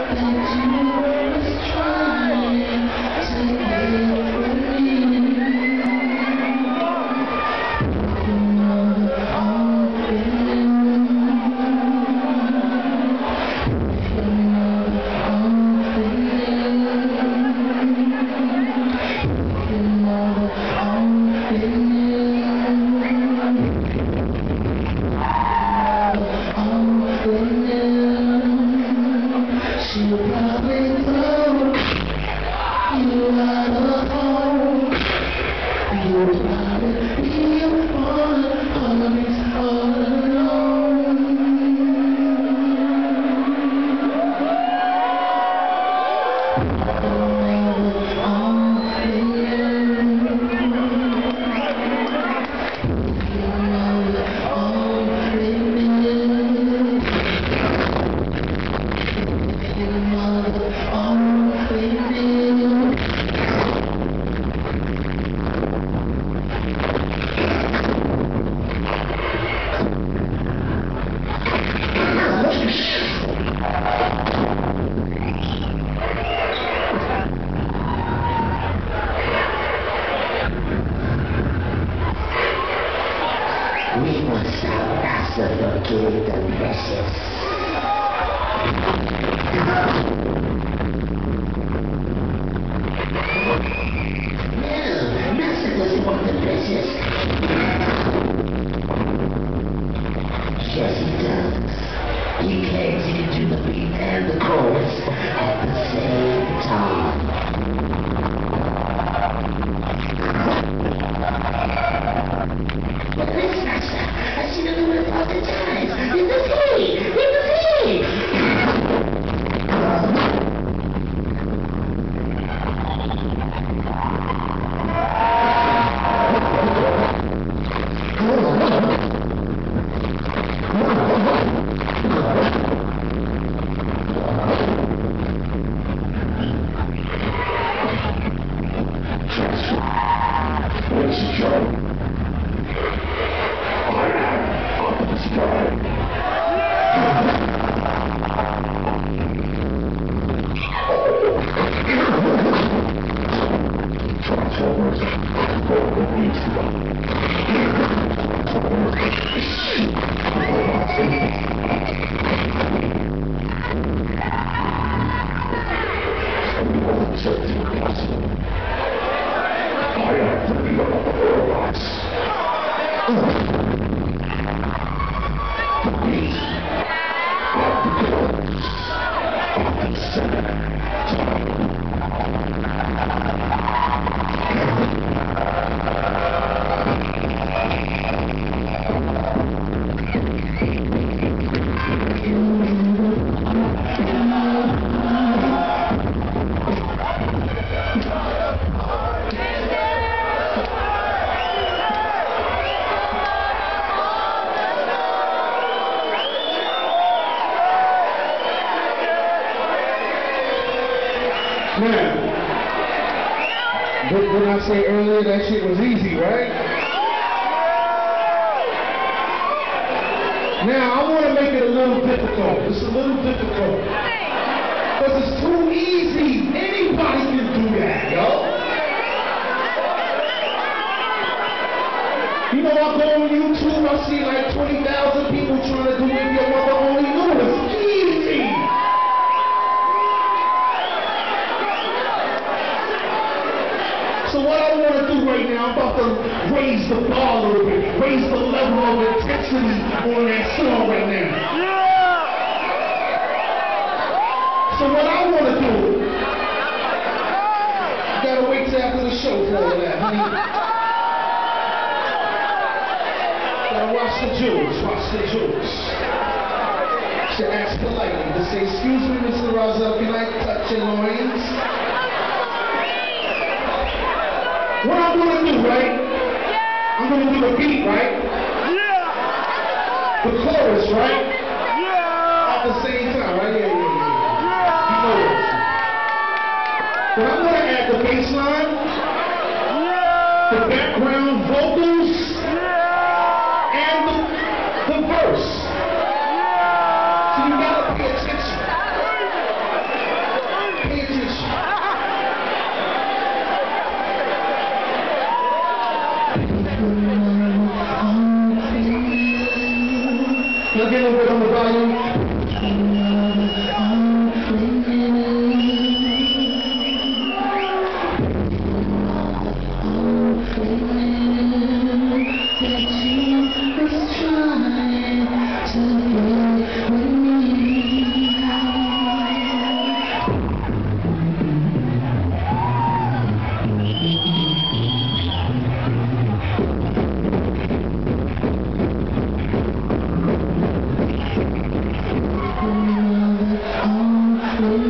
We must suffocate the precious. No, Master doesn't want the precious. Yes, he does. He claims he can do the beat and the chorus at the same time. But this Master, I've seen him do it 1,000 times. In the sea! In the sea! Didn't I say earlier that shit was easy, right? Now, I want to make it a little difficult. It's a little difficult. Because it's too easy. Anybody can do that, yo. You know, I go on YouTube, I see like 20,000 people trying to do it. Your mother only knew it. It's easy. So what I want to do right now, I'm about to raise the bar a little bit, raise the level of intensity on that song right now. Yeah! So what I want to do, you gotta wait till after the show for all that, honey. Gotta watch the jewels, watch the jewels. Should ask politely to say, excuse me, Mr. Rahzel, can I touch your loins? What I'm going to do, right? Yeah. I'm going to do the beat, right? Yeah. The chorus, right? Yeah. At the same time, right? Yeah. You know it. But I'm going to add the bass line, the background vocals, and the verse. So you got to pay attention. When